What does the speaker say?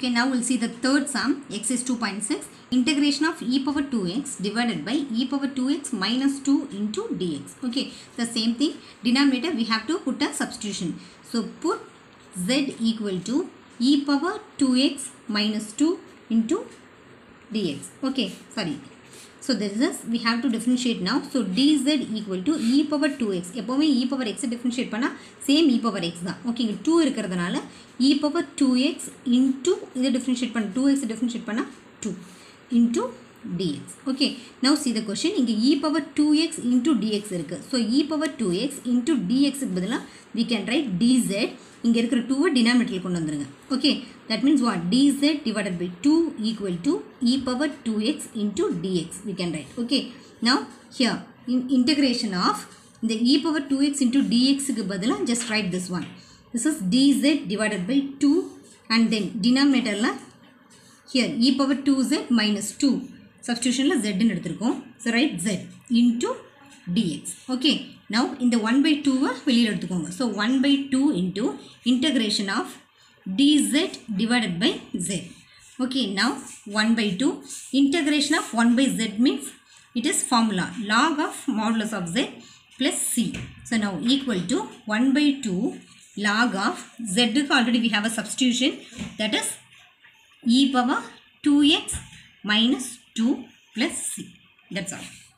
Okay, now we'll see the third sum. X is 2.6. Integration of e power 2x divided by e power 2x minus 2 into dx. Okay, the same thing. Denominator we have to put a substitution. So put z equal to e power 2x minus 2 into dx. Okay, sorry. So this is, we have to differentiate now. So dz equal to e power 2x. எப்போமே e power x differentiate பண்ணா same e power x தான். Okay, 2 இருக்கிறதுனால e power 2x into இதை differentiate பண்ண 2x differentiate பண்ணா 2 into dx. Okay, now see the question. இங்க e power 2x into dx இருக்கு. So e power 2x into dx க்கு பதிலா we can write dz. இங்க இருக்கிற 2 denominator கொண்டு வந்துருங்க. Okay, that means what? dz divided by 2 equal to e power 2x into dx we can write. Okay, now here in integration of the e power 2x into dx க்கு பதிலா just write this one. This is dz divided by 2 and then denominator la here e power 2z minus 2 substitution la z ன்னு எடுத்துருக்கோம். So write z into dx. Okay, now in the 1 by 2 வெளியில எடுத்துக்கோங்க. So 1 by 2 into integration of dz divided by z. Okay, now 1 by 2 integration of 1 by z means it is formula log of modulus of z plus c. So now equal to 1 by 2 log of z க்கு already we have a substitution, that is e power 2x minus 2 plus c. That's all.